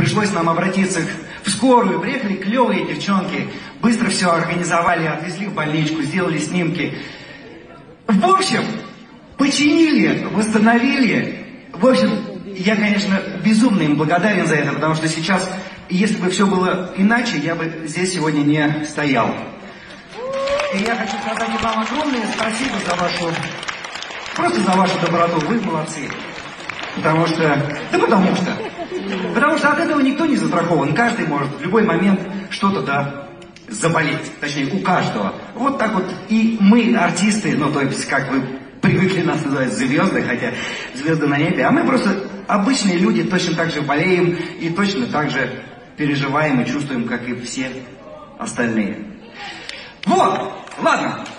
пришлось нам обратиться в скорую. Приехали клевые девчонки, быстро все организовали, отвезли в больничку, сделали снимки. В общем, починили, восстановили. В общем, я, конечно, безумно им благодарен за это, потому что сейчас, если бы все было иначе, я бы здесь сегодня не стоял. И я хочу сказать вам огромное спасибо за вашу, просто за вашу доброту. Вы молодцы. Потому что от этого никто не застрахован. Каждый может в любой момент что-то, да, заболеть. Точнее, у каждого. Вот так вот и мы, артисты, ну, то есть, как вы привыкли нас называть, звезды, хотя звезды на небе, а мы просто обычные люди, точно так же болеем и точно так же переживаем и чувствуем, как и все остальные. Вот, ладно.